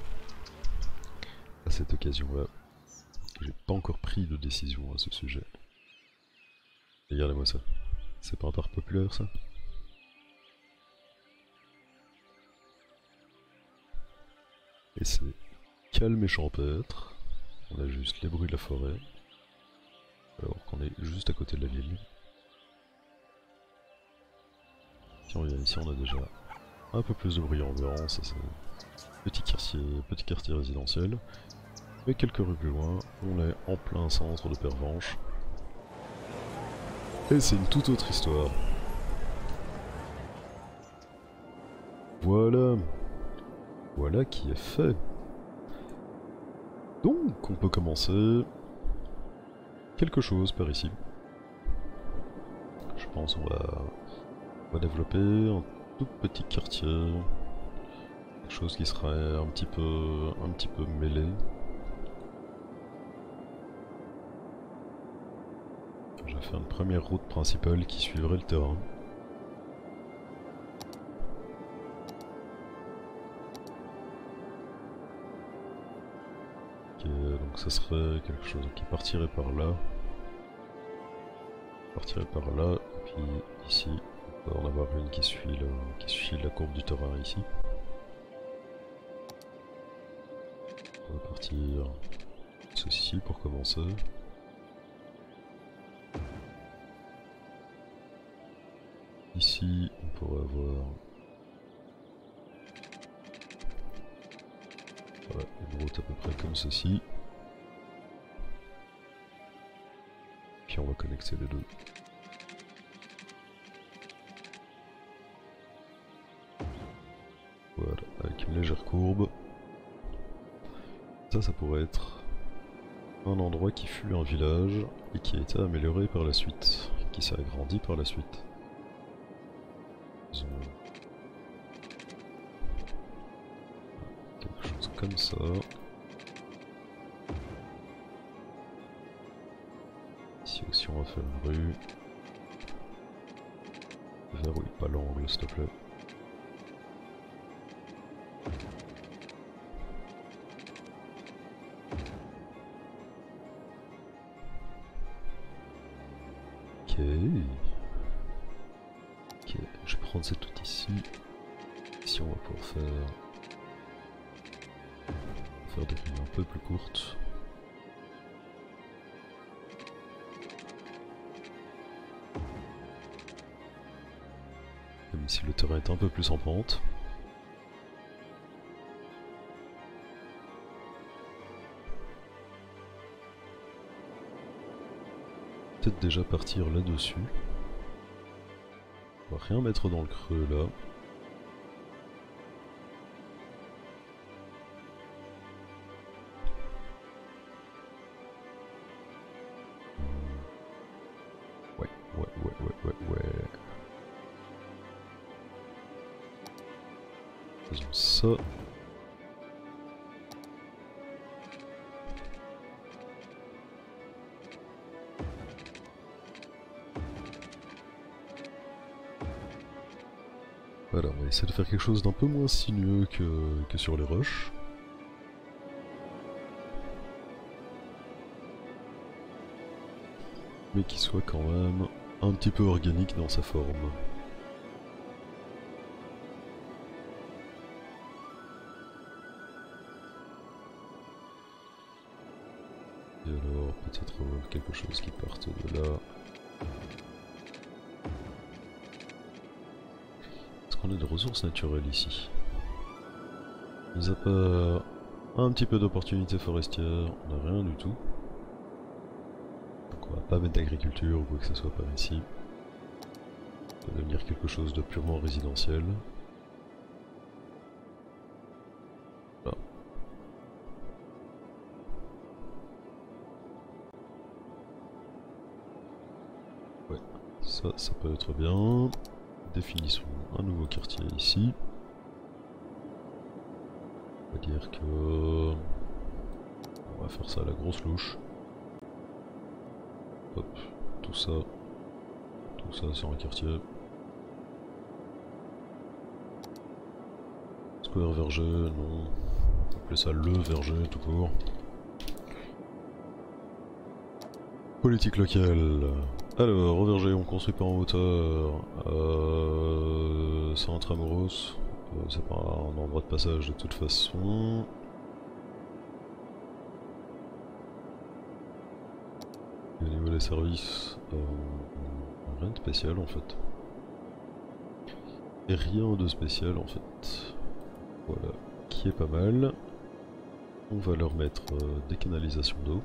à cette occasion-là. J'ai pas encore pris de décision à ce sujet. Regardez-moi ça. C'est pas un parc populaire ça? Et c'est calme et champêtre. On a juste les bruits de la forêt. Alors qu'on est juste à côté de la ville. Si on vient ici, on a déjà un peu plus de bruit ambiant. Ça c'est petit quartier résidentiel. Mais quelques rues plus loin, on est en plein centre de Pervenche. Et c'est une toute autre histoire. Voilà. Voilà qui est fait. Donc on peut commencer quelque chose par ici. Je pense qu'on va développer un tout petit quartier. Quelque chose qui serait un petit peu mêlé. Je vais faire une première route principale qui suivrait le terrain. Ok, donc ça serait quelque chose qui partirait par là. Et puis ici, on va en avoir une qui suit la courbe du terrain ici. On va partir ceci pour commencer. Ici, on pourrait avoir une route à peu près comme ceci. Puis on va connecter les deux. Voilà, avec une légère courbe. Ça pourrait être un endroit qui fut un village et qui a été amélioré par la suite, qui s'est agrandi par la suite. Ils ont quelque chose comme ça. Ici aussi on va faire une rue. Verrouille pas l'angle s'il te plaît. Ok. Ok, je vais prendre cette outil ici. Ici on va pouvoir faire des rues un peu plus courtes. Même si le terrain est un peu plus en pente. Peut-être déjà partir là-dessus. On va rien mettre dans le creux là. Ouais. Faisons ça. Voilà, on va essayer de faire quelque chose d'un peu moins sinueux que sur les roches. Mais qui soit quand même un petit peu organique dans sa forme. Et alors, peut-être quelque chose qui parte de là. Est-ce qu'on a des ressources naturelles ici? Mis à part un petit peu d'opportunités forestières, on n'a rien du tout. Donc on va pas mettre d'agriculture ou quoi que ce soit par ici. Ça va devenir quelque chose de purement résidentiel. Là. Ouais, ça peut être bien. Définissons un nouveau quartier ici. On va dire que... on va faire ça à la grosse louche. Hop, tout ça sur un quartier. Square verger, non. On va appeler ça le verger tout court. Politique locale. Alors, au verger, on construit pas en hauteur. C'est intramuros. C'est pas un endroit de passage de toute façon. Et au niveau des services, rien de spécial en fait. Et rien de spécial en fait. Voilà, qui est pas mal. On va leur mettre des canalisations d'eau.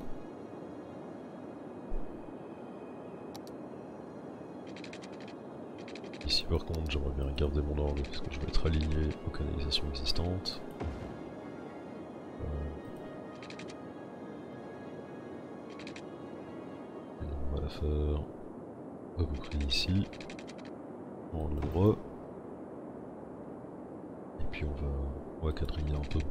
Ici par contre j'aimerais bien garder mon angle parce que je vais être aligné aux canalisations existantes. On va la faire à peu près ici, en angle droit. Et puis on va quadriller un peu.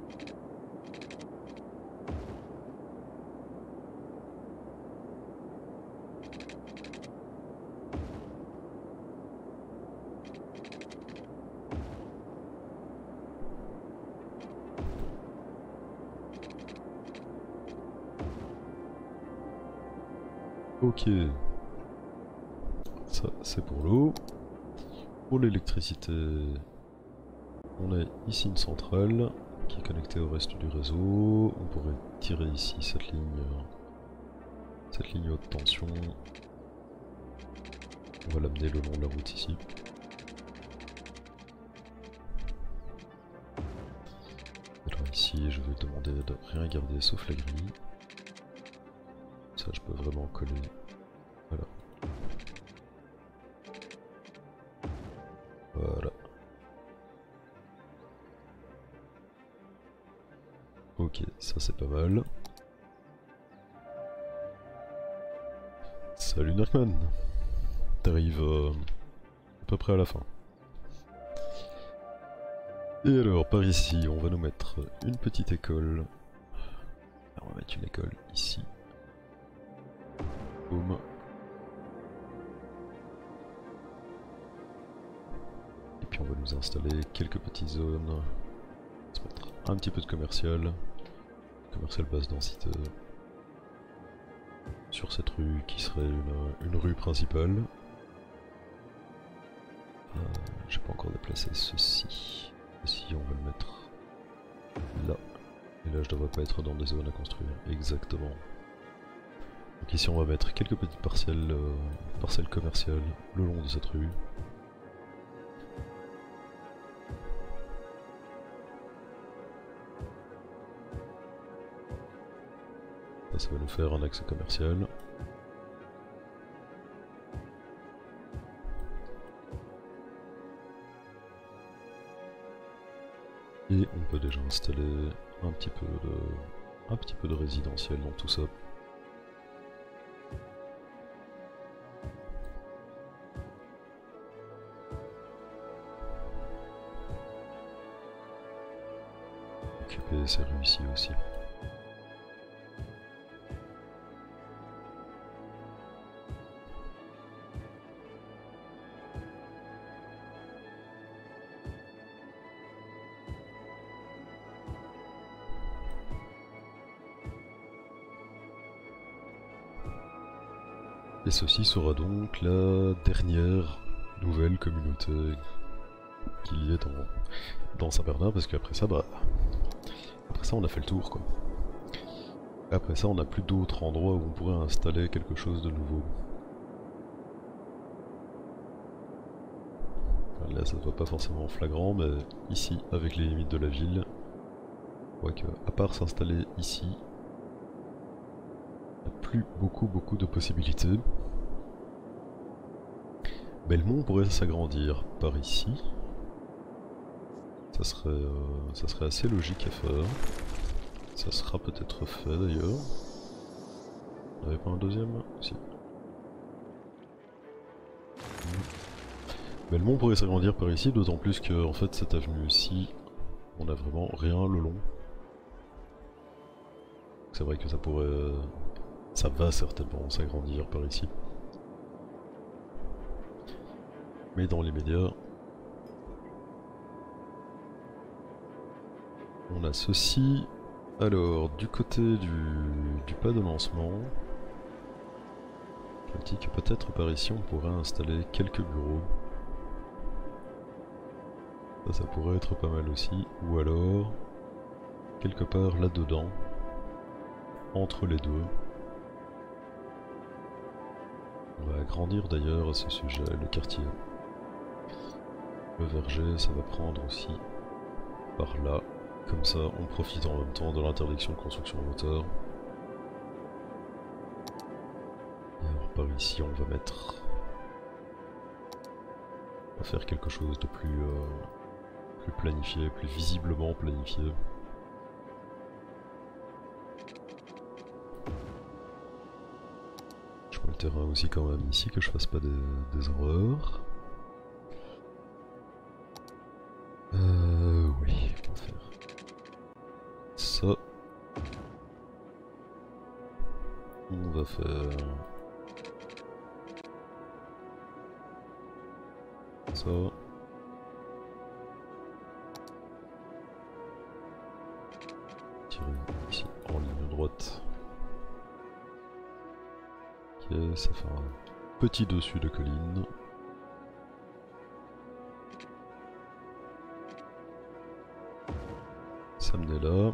Ok, ça c'est pour l'eau. Pour l'électricité, on a ici une centrale qui est connectée au reste du réseau. On pourrait tirer ici cette ligne haute tension. On va l'amener le long de la route ici. Alors ici je vais demander de rien garder sauf la grille. Ça je peux vraiment coller. Voilà. Voilà. Ok, ça c'est pas mal. Salut Narkman. T'arrives à peu près à la fin. Et alors par ici on va nous mettre une petite école. Alors, on va mettre une école ici. Boum. Et puis on va nous installer quelques petites zones. On va se mettre un petit peu de commercial. Commercial basse densité. Sur cette rue qui serait une rue principale. J'ai pas encore déplacé ceci. Ceci on va le mettre là. Et là je devrais pas être dans des zones à construire. Exactement. Donc ici on va mettre quelques petites parcelles, parcelles commerciales le long de cette rue. Ça va nous faire un axe commercial. Et on peut déjà installer un petit peu de résidentiel dans tout ça. Occuper ces rues ici aussi. Et ceci sera donc la dernière nouvelle communauté qu'il y ait dans Saint-Bernard, parce qu'après ça, après ça on a fait le tour quoi. Après ça on n'a plus d'autres endroits où on pourrait installer quelque chose de nouveau. Là ça ne voit pas forcément flagrant, mais ici avec les limites de la ville, on voit qu'à part s'installer ici, plus beaucoup de possibilités. Belmont pourrait s'agrandir par ici. Ça serait assez logique à faire. Ça sera peut-être fait d'ailleurs. On n'avait pas un deuxième? Si. Belmont pourrait s'agrandir par ici, d'autant plus que en fait cette avenue-ci, on a vraiment rien le long. C'est vrai que ça pourrait... ça va certainement s'agrandir par ici. Mais dans les médias, on a ceci. Alors, du côté du pas de lancement, je me dis que peut-être par ici on pourrait installer quelques bureaux. Ça pourrait être pas mal aussi. Ou alors, quelque part là-dedans, entre les deux. On va agrandir d'ailleurs à ce sujet le quartier. Le verger, ça va prendre aussi par là. Comme ça, on profite en même temps de l'interdiction de construction en hauteur. Et alors par ici, on va mettre... on va faire quelque chose de plus planifié, plus visiblement planifié. Je vois le terrain aussi quand même ici, que je fasse pas des erreurs. Oui, on va faire ça. On va faire ça. Tirer ici en ligne droite. Ok, ça fait un petit dessus de colline. Ça menait là.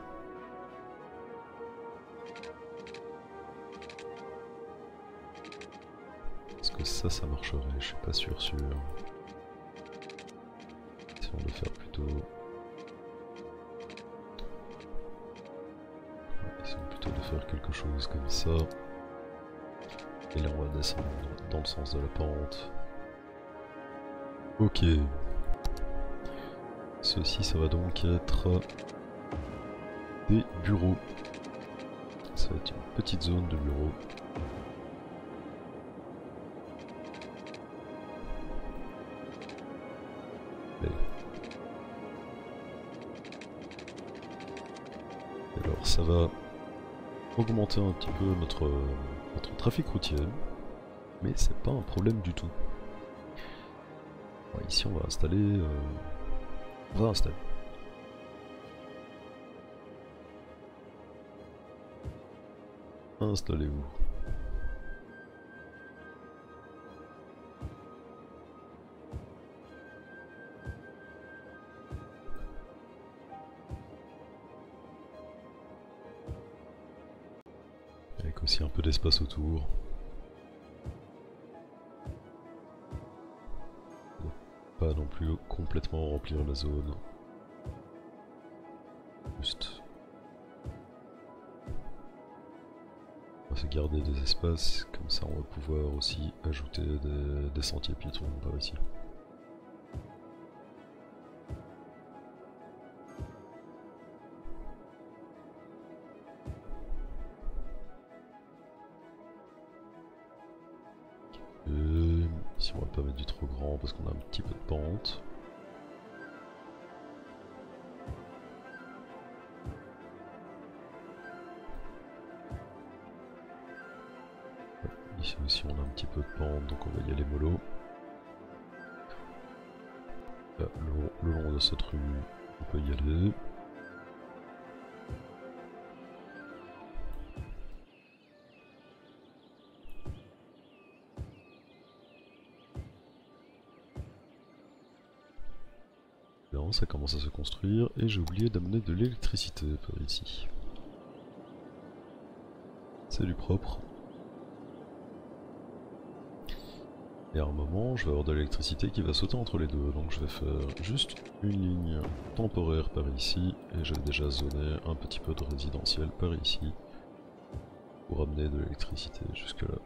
Est-ce que ça marcherait? Je suis pas sûr. Si on veut faire plutôt... essayons plutôt de faire quelque chose comme ça. Et là on va descendre dans le sens de la pente. Ok. Ceci, ça va donc être des bureaux. Ça va être une petite zone de bureaux. Et alors ça va augmenter un petit peu notre trafic routier. mais c'est pas un problème du tout. Bon, ici on va installer... On va installer. Installez-vous. Avec aussi un peu d'espace autour. Pas non plus complètement remplir la zone. Juste. On va se garder des espaces, comme ça on va pouvoir aussi ajouter des sentiers piétons par ici. Et ici on va pas mettre du trop grand parce qu'on a un petit peu de pente. Ici aussi on a un petit peu de pente, donc on va y aller mollo. Là, le long de cette rue, on peut y aller. Là, ça commence à se construire et j'ai oublié d'amener de l'électricité par ici. C'est du propre. Et à un moment, je vais avoir de l'électricité qui va sauter entre les deux, donc je vais faire juste une ligne temporaire par ici, et je vais déjà zoner un petit peu de résidentiel par ici, pour amener de l'électricité jusque là.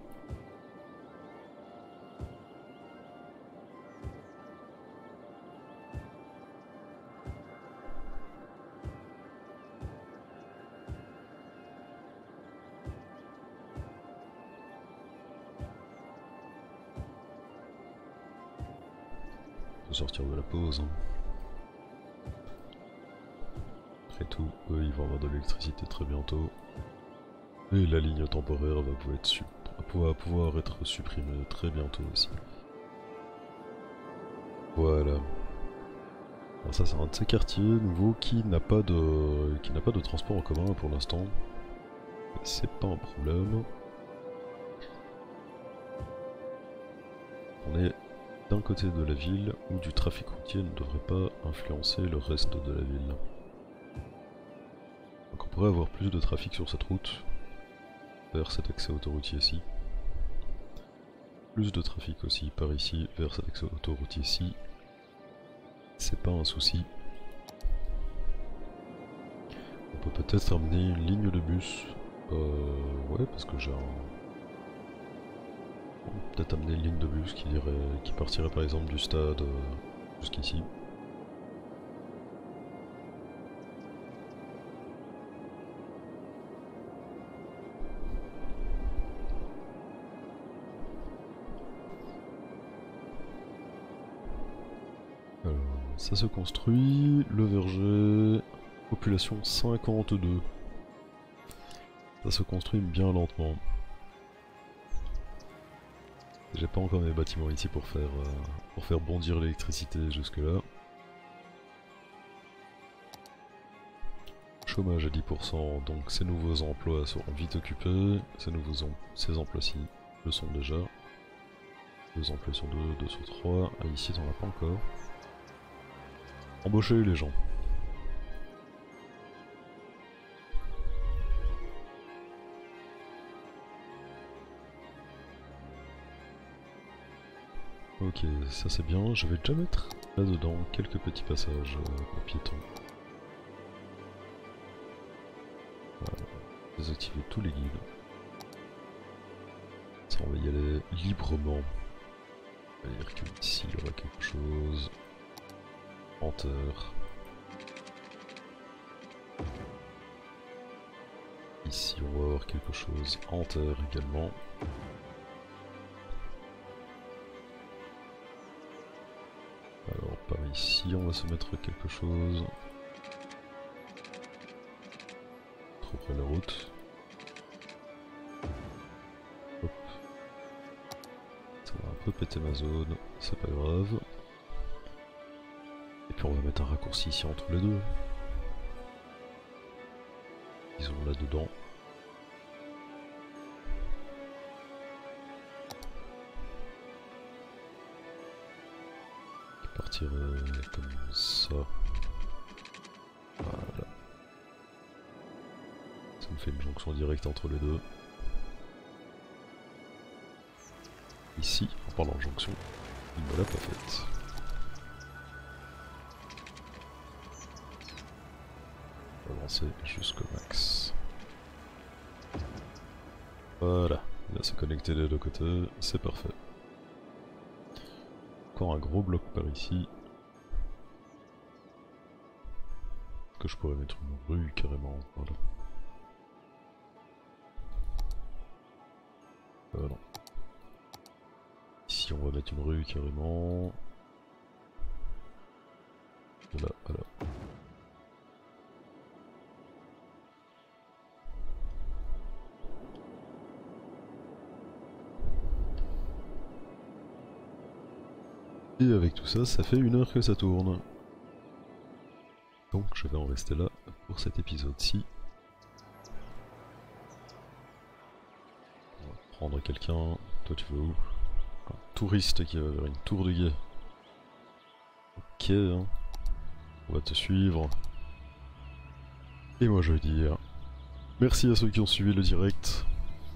Sortir de la pause. Après tout, eux ils vont avoir de l'électricité très bientôt. Et la ligne temporaire va pouvoir être supprimée très bientôt aussi. Voilà. Alors ça c'est un de ces quartiers nouveaux qui n'a pas de transport en commun pour l'instant. C'est pas un problème. On est d'un côté de la ville où du trafic routier ne devrait pas influencer le reste de la ville. Donc on pourrait avoir plus de trafic sur cette route, vers cet accès autoroutier-ci. Plus de trafic aussi par ici, vers cet accès autoroutier-ci. C'est pas un souci. On peut peut-être amener une ligne de bus. Ouais, parce que j'ai un... Peut-être amener une ligne de bus qui partirait par exemple du stade jusqu'ici. Alors, ça se construit, le verger, population 52. Ça se construit bien lentement. J'ai pas encore mes bâtiments ici pour faire bondir l'électricité jusque là. Chômage à 10%, donc ces nouveaux emplois seront vite occupés. Ces emplois-ci le sont déjà. 2 emplois sur 2, 2 sur 3. Ah, ici t'en as pas encore. Embauchez les gens. Ok, ça c'est bien. Je vais déjà mettre là-dedans quelques petits passages pour piétons. Voilà. Désactiver tous les guides. Ça, on va y aller librement. On va dire qu'ici il y aura quelque chose. En terre. Ici on va avoir quelque chose en terre également. Alors par ici on va se mettre quelque chose. Trop près de la route. Hop. repéter ma zone, c'est pas grave. Et puis on va mettre un raccourci ici entre les deux. Ils sont là-dedans. Je partirai comme ça. Voilà. Ça me fait une jonction directe entre les deux. Ici, en parlant de jonction, il ne me l'a pas faite. Avancer jusqu'au max. Voilà, là c'est connecté des deux côtés, c'est parfait. Encore un gros bloc par ici. Que je pourrais mettre une rue carrément. Voilà. Voilà. Ici on va mettre une rue carrément. Voilà, voilà. Et avec tout ça, ça fait 1 heure que ça tourne. Donc je vais en rester là pour cet épisode-ci. On va prendre quelqu'un. Toi tu vas où? Un touriste qui va vers une tour de guet. Ok, hein. On va te suivre. Et moi je veux dire, merci à ceux qui ont suivi le direct.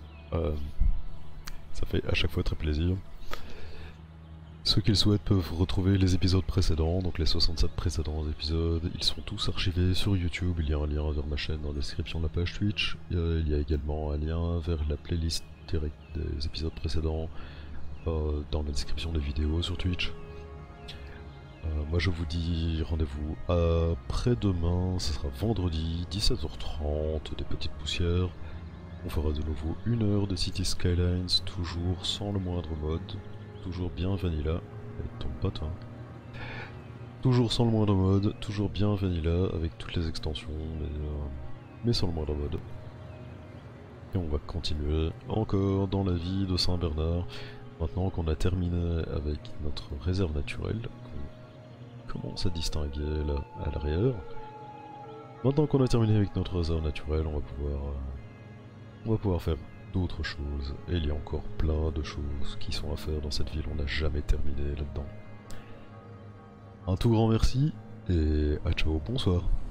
Ça fait à chaque fois très plaisir. Ceux qui le souhaitent peuvent retrouver les épisodes précédents, donc les 67 précédents épisodes. Ils sont tous archivés sur YouTube. Il y a un lien vers ma chaîne dans la description de la page Twitch. Il y a également un lien vers la playlist directe des épisodes précédents dans la description des vidéos sur Twitch. Moi je vous dis rendez-vous après-demain, ce sera vendredi 17h30, des petites poussières. On fera de nouveau 1 heure de City Skylines, toujours sans le moindre mode. Toujours bien vanilla, avec ton pote hein. Toujours sans le moindre mode, toujours bien vanilla avec toutes les extensions, mais sans le moindre mode. Et on va continuer encore dans la vie de Saint-Bernard, maintenant qu'on a terminé avec notre réserve naturelle, qu'on commence à distinguer là à l'arrière. Maintenant qu'on a terminé avec notre réserve naturelle, on va pouvoir faire d'autres choses, et il y a encore plein de choses qui sont à faire dans cette ville, on n'a jamais terminé là-dedans. Un tout grand merci, et à ciao, bonsoir.